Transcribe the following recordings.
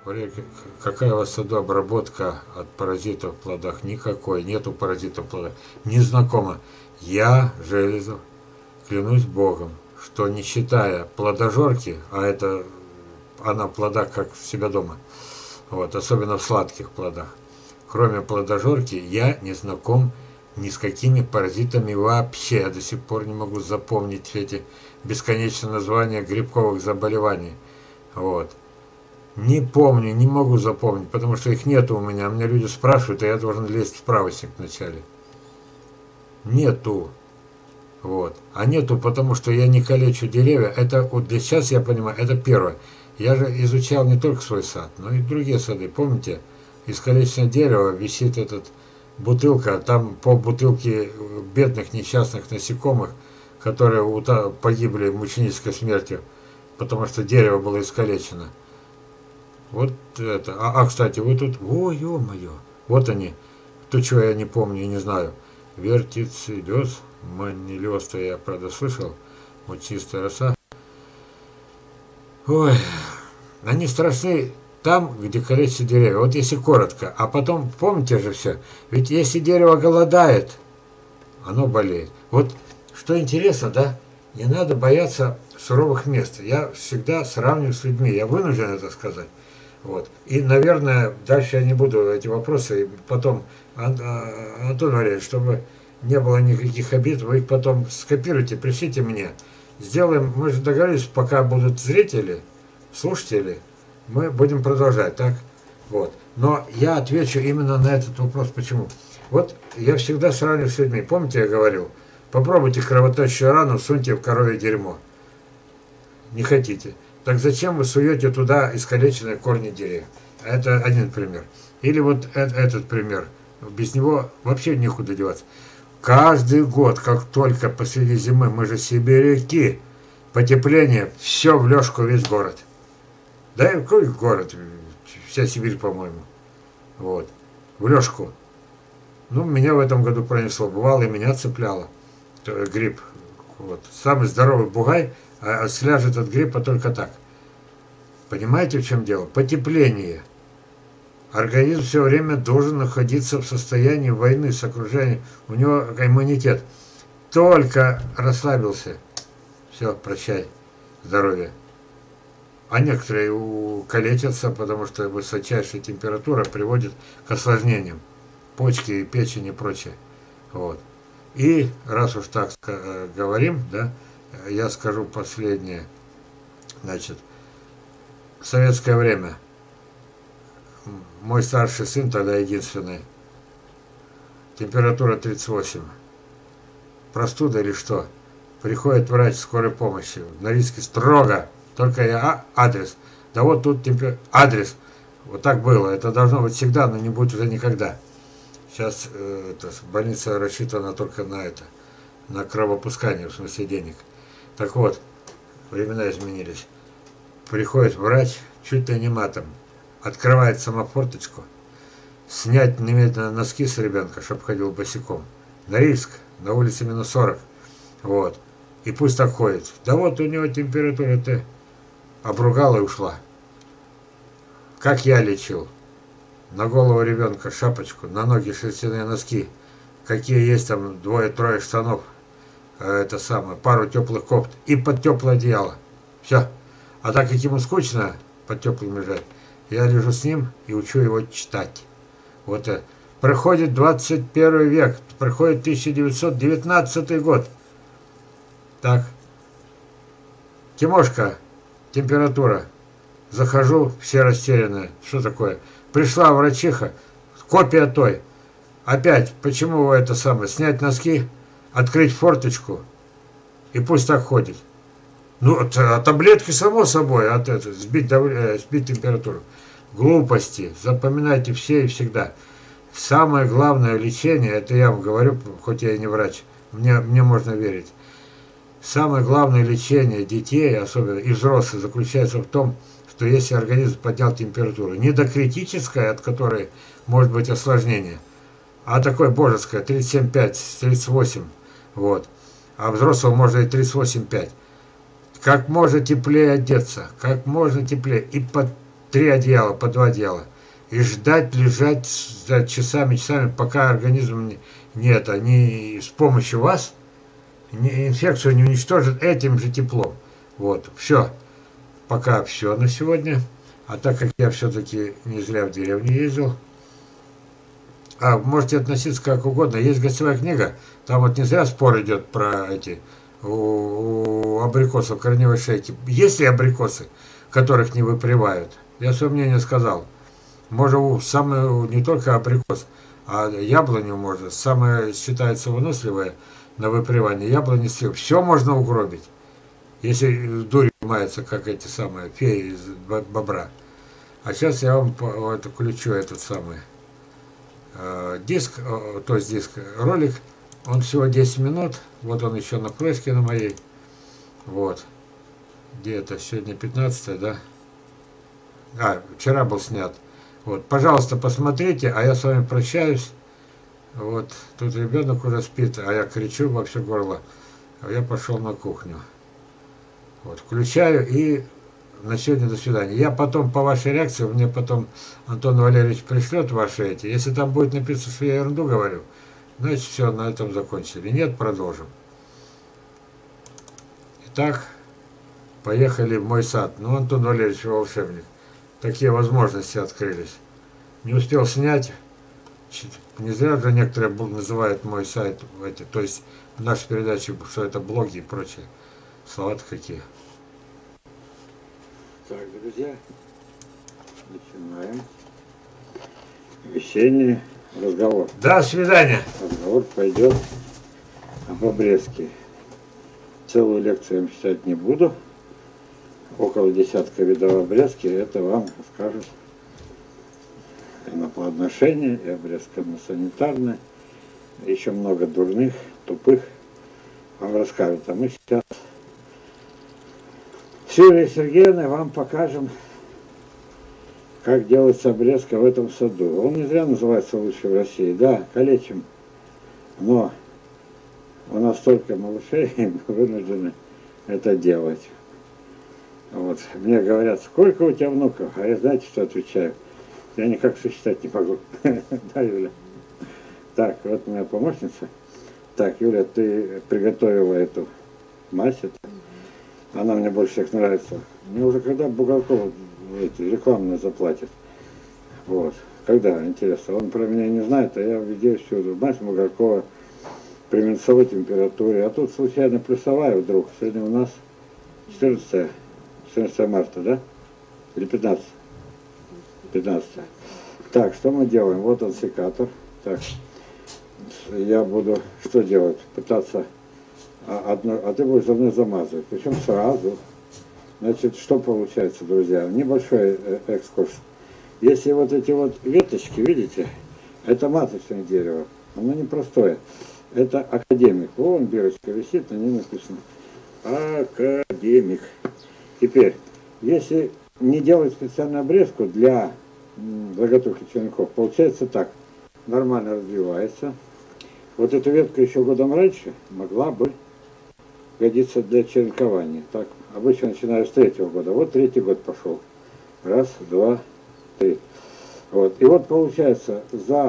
Валерий, какая у вас в саду обработка от паразитов в плодах? Никакой, нету паразитов в плодах. Незнакомо. Я, Железов, клянусь Богом, что не считая плодожорки, а это она в плодах как в себя дома, вот, особенно в сладких плодах, кроме плодожорки, я не знаком ни с какими паразитами вообще. Я до сих пор не могу запомнить эти бесконечные названия грибковых заболеваний. Вот. Не помню, не могу запомнить, потому что их нету у меня. Меня люди спрашивают, а я должен лезть в справочник вначале. Нету. Вот. А нету, потому что я не калечу деревья. Это вот для сейчас я понимаю, это первое. Я же изучал не только свой сад, но и другие сады. Помните, искалеченное дерево висит этот бутылка, там по бутылке бедных несчастных насекомых, которые погибли мученической смертью, потому что дерево было искалечено. Вот это. Кстати, вы тут... О, ё-моё. Вот они. То, чего я не помню и не знаю. Вертицидез, манилиоста я, правда, слышал. Вот чистая роса. Ой, они страшны там, где калечат деревья. Вот если коротко. А потом, помните же все, ведь если дерево голодает, оно болеет. Вот что интересно, да, не надо бояться суровых мест. Я всегда сравниваю с людьми. Я вынужден это сказать. Вот. И, наверное, дальше я не буду эти вопросы. И потом, Антон Валерьевич, чтобы не было никаких обид, вы их потом скопируйте, пришлите мне. Сделаем, мы же договорились, пока будут зрители, слушатели, мы будем продолжать, так? Вот. Но я отвечу именно на этот вопрос. Почему? Вот я всегда сравниваю с людьми. Помните, я говорил, попробуйте кровоточащую рану, суньте в коровье дерьмо. Не хотите. Так зачем вы суете туда искалеченные корни деревьев? Это один пример. Или вот этот пример. Без него вообще некуда деваться. Каждый год, как только посреди зимы, мы же сибиряки, потепление, все в лёжку, весь город. Да и какой город? Вся Сибирь, по-моему. Вот. В лёжку. Ну, меня в этом году пронесло. Бывало, и меня цепляло. Гриб. Вот. Самый здоровый бугай, а сляжет от гриппа только так. Понимаете, в чем дело? Потепление. Организм все время должен находиться в состоянии войны с окружением. У него иммунитет. Только расслабился. Все, прощай. Здоровье. А некоторые калечатся, потому что высочайшая температура приводит к осложнениям. Почки, печень и прочее. Вот. И раз уж так говорим, да, я скажу последнее. Значит, в советское время мой старший сын, тогда единственный, температура 38. Простуда или что? Приходит врач скорой помощи. В Норильске строго. Только я адрес. Да вот тут адрес. Вот так было. Это должно быть всегда, но не будет уже никогда. Сейчас больница рассчитана только на это. На кровопускание, в смысле денег. Так вот, времена изменились. Приходит врач, чуть ли не матом. Открывает сама форточку. Снять немедленно носки с ребенка, чтобы ходил босиком. Норильск, на улице минус 40. Вот. И пусть так ходит. Да вот у него температура-то обругала и ушла. Как я лечил. На голову ребенка шапочку, на ноги шерстяные носки. Какие есть там двое-трое штанов. Это самое, пару теплых кофт. И под теплое одеяло. Все. А так как ему скучно под теплым лежать, я лежу с ним и учу его читать. Вот это. Проходит 21 век, проходит 1919 год. Так. Тимошка, температура. Захожу, все растерянные. Что такое? Пришла врачиха, копия той. Опять, почему вы это самое? Снять носки, открыть форточку, и пусть так ходит. Ну, таблетки, само собой, сбить температуру. Глупости. Запоминайте все и всегда. Самое главное лечение, это я вам говорю, хоть я и не врач, мне можно верить. Самое главное лечение детей, особенно и взрослых, заключается в том, что если организм поднял температуру, не до критической, от которой может быть осложнение, а такое божеское, 37,5, 38, вот. А взрослого можно и 38,5. Как можно теплее одеться, как можно теплее, и 3 одеяла, по 2 одеяла. И ждать, лежать часами, пока организм не с помощью вас инфекцию не уничтожит этим же теплом. Вот, все. Пока все на сегодня. А так как я все-таки не зря в деревню ездил, можете относиться как угодно. Есть гостевая книга, там вот не зря спор идет про эти у абрикосов корневой шейки. Есть ли абрикосы, которых не выпривают? Я свое мнение сказал. Можно не только абрикос, а яблоню можно. Самое считается выносливое на выпривание. Яблони все можно угробить. Если дурь мается, как эти самые феи из бобра. А сейчас я вам включу этот самый диск, то есть ролик. Он всего 10 минут. Вот он еще на флешке на моей. Вот. Где это? Сегодня 15, да? Вчера был снят. Вот. Пожалуйста, посмотрите, а я с вами прощаюсь. Вот. Тут ребенок уже спит, а я кричу во все горло. А я пошел на кухню. Вот. Включаю и на сегодня до свидания. Я потом по вашей реакции, мне потом Антон Валерьевич пришлет ваши эти. Если там будет написано, что я ерунду говорю, значит все, на этом закончили. Нет, продолжим. Итак, поехали в мой сад. Ну, Антон Валерьевич волшебник. Такие возможности открылись. Не успел снять. Не зря же некоторые называют мой сайт, то есть в нашей передаче, что это блоги и прочее. Слова-то какие. Так, друзья, начинаем весенний разговор. До свидания. Разговор пойдет об обрезке. Целую лекцию я вам читать не буду. Около десятка видов обрезки. Это вам расскажут и на плодоношение, и обрезка на санитарное. Еще много дурных, тупых вам расскажут. А мы сейчас с Юлией Сергеевной вам покажем, как делается обрезка в этом саду. Он не зря называется лучший в России. Да, калечим. Но у нас столько малышей, мы вынуждены это делать. Вот. Мне говорят, сколько у тебя внуков? А я знаете, что отвечаю? Я никак сосчитать не могу. Да, Юля? Так, вот у меня помощница. Так, Юля, ты приготовила эту мазь. Она мне больше всех нравится. Мне уже когда Бугоркова рекламно заплатит. Вот. Когда, интересно. Он про меня не знает, а я везде всюду. Мазь Бугоркова при минусовой температуре. А тут случайно плюсовая вдруг. Сегодня у нас 14 марта, да? Или 15? 15. Так, что мы делаем? Вот он секатор. Так, я буду что делать? Пытаться а ты будешь за мной замазывать. Причем сразу. Значит, что получается, друзья? Небольшой экскурс. Если вот эти вот веточки, видите, это маточное дерево. Оно непростое. Это академик. Вон бирочка висит, на ней написано академик. Теперь, если не делать специальную обрезку для заготовки черенков, получается так. Нормально развивается. Вот эта ветка еще годом раньше могла бы годиться для черенкования. Так, обычно начинаю с 3-го года. Вот 3-й год пошел. Раз, два, три. Вот. И вот получается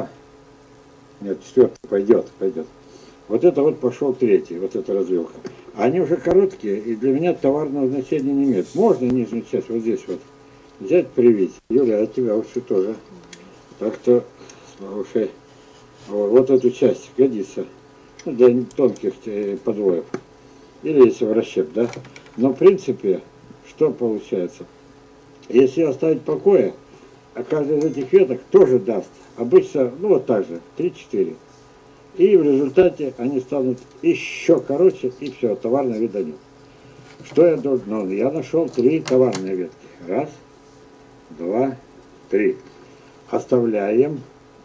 Нет, 4-й пойдет. Вот это вот пошел 3-й, вот эта развилка. Они уже короткие, и для меня товарного значения не имеют. Можно нижнюю часть вот здесь вот взять, привить. Юля, от тебя уши тоже. Так-то уши. Вот эту часть годится. Ну, для тонких подвоев. Или если в расщеп, да. Но в принципе, что получается? Если оставить в покое, а каждая из этих веток тоже даст. Обычно, ну вот так же, 3-4. И в результате они станут еще короче, и все, товарный вид дадим. Что я должен? Ну, я нашел 3 товарные ветки. Раз, два, 3. Оставляем.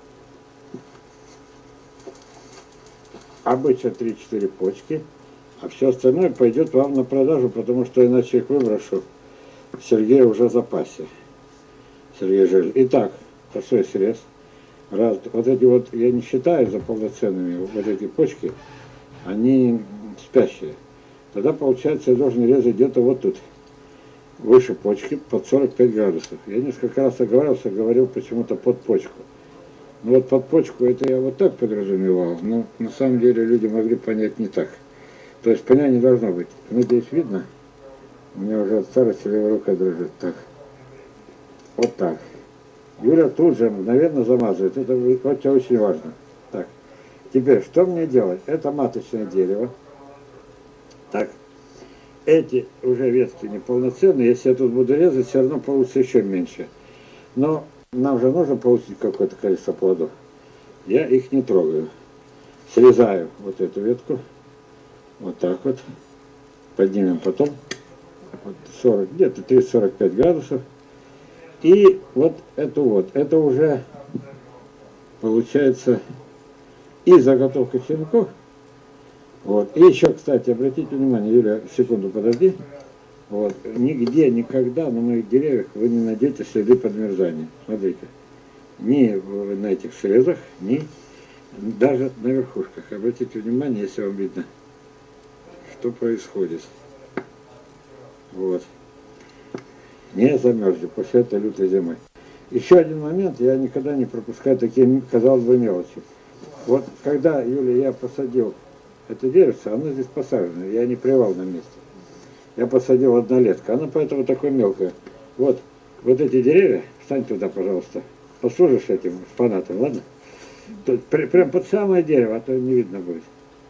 Обычно 3-4 почки. А все остальное пойдет вам на продажу, потому что иначе их выброшу. Сергей уже в запасе. Сергей Жиль. Итак, косой срез. Раз, вот эти вот, я не считаю за полноценными, вот эти почки, они спящие. Тогда получается, я должен резать где-то вот тут. выше почки под 45 градусов. Я несколько раз оговаривался, говорил почему-то под почку. Но вот под почку это я вот так подразумевал, но на самом деле люди могли понять не так. То есть понять не должно быть. Надеюсь, видно? У меня уже от старости левая рука дрожит. Так. Вот так. Юля тут же мгновенно замазывает. Это очень важно. Так. Теперь, что мне делать? Это маточное дерево. Так. Эти уже ветки неполноценные. Если я тут буду резать, все равно получится еще меньше. Но нам же нужно получить какое-то количество плодов. Я их не трогаю. Срезаю вот эту ветку. Вот так вот. Поднимем потом. Вот 40, где-то 30-45 градусов. И вот. Это уже получается и заготовка черенков. Вот. И еще, кстати, обратите внимание, Юля, секунду подожди. Вот. Нигде, никогда на моих деревьях вы не найдете следы подмерзания. Смотрите. Ни на этих срезах, ни даже на верхушках. Обратите внимание, если вам видно, что происходит. Вот. Не замерзли после этой лютой зимы. Еще один момент, я никогда не пропускаю такие, казалось бы, мелочи. Вот когда, Юля, я посадил это деревце, оно здесь посажено, я не привал на месте. Я посадил однолетку, она поэтому такой мелкая. Вот эти деревья, встань туда, пожалуйста, послужишь этим фанатом, ладно? Тут, прям под самое дерево, а то не видно будет.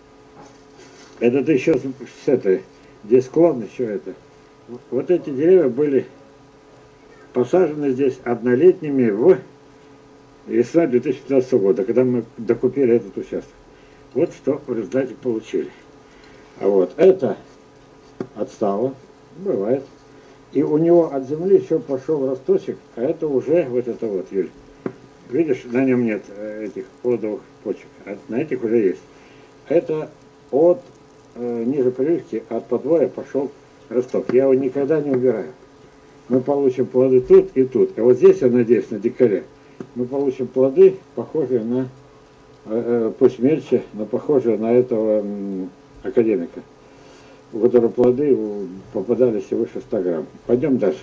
Это ты еще с этой, где склон еще это. Вот эти деревья были посажены здесь однолетними в весной 2015 года, когда мы докупили этот участок. Вот что в результате получили. А вот это отстало, бывает. И у него от земли еще пошел росточек, а это уже вот это вот, Юль. Видишь, на нем нет этих плодовых почек, а на этих уже есть. Это от ниже прививки, от подвоя пошел росток. Я его никогда не убираю. Мы получим плоды тут и тут. А вот здесь, я надеюсь, на декаре, мы получим плоды, похожие на, пусть мельче, но похожие на этого академика, у которого плоды попадались выше 100 грамм. Пойдем дальше.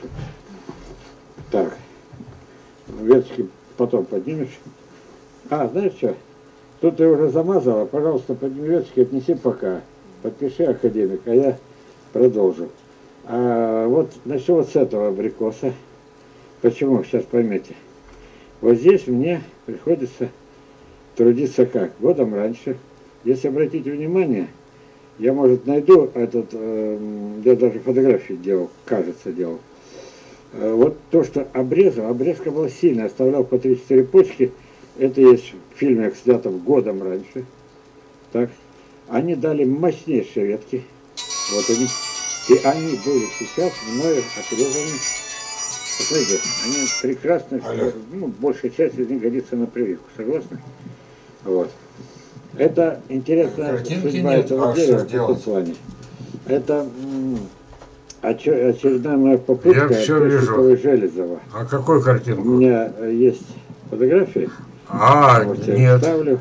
Так, веточки потом поднимешь. А, знаешь что? Тут ты уже замазала, пожалуйста, подними веточки, отнеси пока. Подпиши, академик, а я продолжу. А вот начну вот с этого абрикоса. Почему? Сейчас поймете. Вот здесь мне приходится трудиться как? Годом раньше. Если обратите внимание, я, может, найду этот, я даже фотографии делал, кажется, делал. Вот то, что обрезал, обрезка была сильная, оставлял по 3-4 почки. Это есть в фильме, снятом годом раньше. Так. Они дали мощнейшие ветки. Вот они. И они были сейчас мною отрезаны. Посмотрите, они прекрасно, ну, большая часть из них годится на прививку. Согласны? Вот. Это интересная судьба этого дерева в этом плане. Это очередная моя попытка от Железова. А какую картинку? У меня есть фотографии. Вот нет. Ставлю.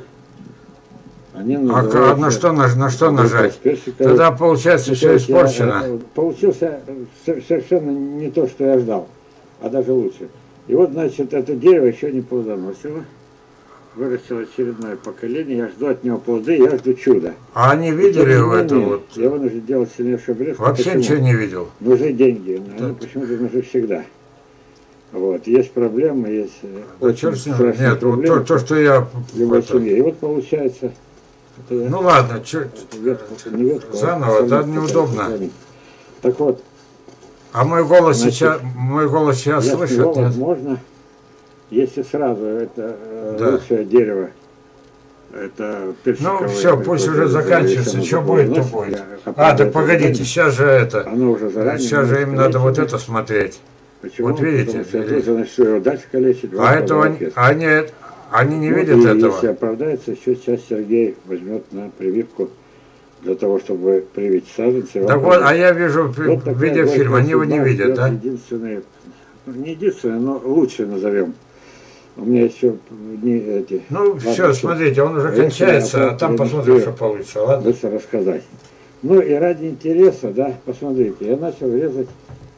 А на что нажать? Тогда получается все испорчено. Получился совершенно не то, что я ждал, а даже лучше. И вот, значит, это дерево еще не плодоносило. Вырастило очередное поколение, я жду от него плоды, я жду чуда. А они видели в это вот? Я вынужден делать сильнейшую обрезку. Вообще почему? ничего не видел. Нужны деньги, они почему-то нужны всегда. Вот, есть проблемы, есть очень страшные нет, проблемы. Вот то, что я... В любой семье. И вот получается... Ну ладно, заново, это неудобно. Так вот. А мой голос сейчас слышит? Его возможно, если сразу это лучшее дерево, это персиковое. Ну все, пусть уже заканчивается, что будет, то будет. А, так погодите, сейчас же это, сейчас же им надо вот это смотреть. Почему? Вот видите? Потому что начну его дальше калечить. А этого они не видят этого. Если оправдается, еще часть Сергей возьмет на прививку для того, чтобы привить саженцы. Так вот, а я вижу, вот видя фильм, они его не видят, да? Единственное, не единственное, но лучше назовем. У меня еще не эти... Ну все, смотрите, он уже кончается, а там посмотрим, что получится, ладно? Быстро рассказать. Ну и ради интереса, да, посмотрите, я начал резать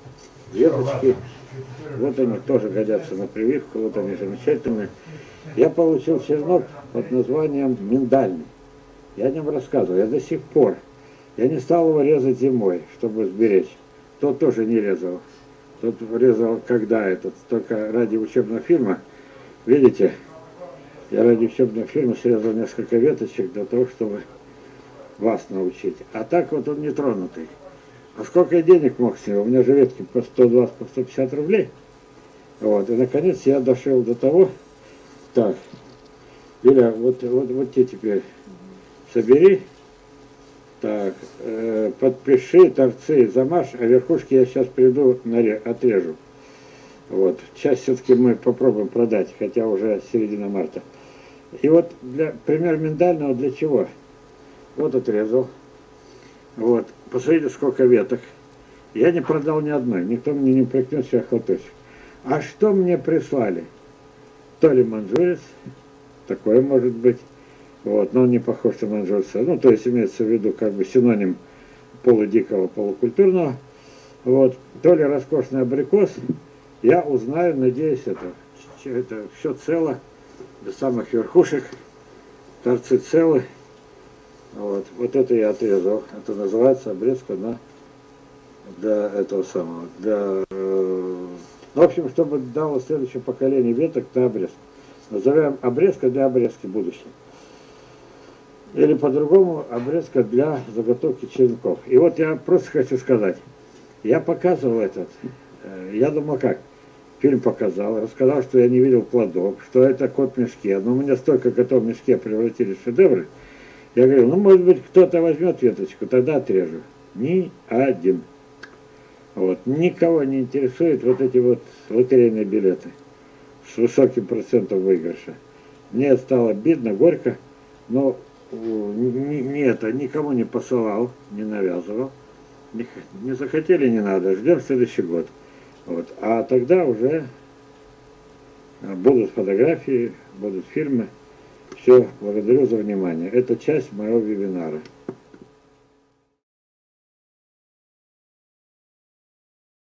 веточки. Вот они тоже годятся на прививку, вот они замечательные. Я получил черенок под названием миндальный. Я о нем рассказывал, я до сих пор. Я не стал его резать зимой, чтобы сберечь. Тот тоже не резал. Тот резал, когда этот, только ради учебного фильма. Видите, я ради учебного фильма срезал несколько веточек для того, чтобы вас научить. А так вот он не тронутый. А сколько я денег мог с него? У меня же ветки по 120, по 150 рублей. Вот. И наконец я дошел до того. Так, Юля, вот те теперь собери. Так, подпиши, торцы замажь, а верхушки я сейчас приду, отрежу. Вот, часть все-таки мы попробуем продать, хотя уже середина марта. И вот пример миндального для чего? Вот отрезал. Вот, посмотрите, сколько веток. Я не продал ни одной, никто мне не прикнет, что я халтурщик. А что мне прислали? То ли манжурец, такое может быть. Вот, но он не похож на манжурца. Ну, то есть имеется в виду как бы синоним полудикого, полукультурного. Вот, то ли роскошный абрикос. Я узнаю, надеюсь, это все цело, до самых верхушек, торцы целы. Вот это я отрезал. Это называется обрезка для этого самого. В общем, чтобы дало следующее поколение веток на обрезку. Назовем обрезка для обрезки будущего. Или по-другому обрезка для заготовки черенков. И вот я просто хочу сказать. Я показывал этот. Я думал как? Фильм показал, рассказал, что я не видел плодов, что это кот в мешке. Но у меня столько котов в мешке превратились в шедевры. Я говорю, ну может быть кто-то возьмет веточку, тогда отрежу. Ни один. Вот. Никого не интересует вот эти вот лотерейные билеты с высоким процентом выигрыша. Мне стало обидно, горько, но никому не посылал, не навязывал. Не захотели, не надо, ждем следующий год. Вот. А тогда уже будут фотографии, будут фильмы. Все, благодарю за внимание. Это часть моего вебинара.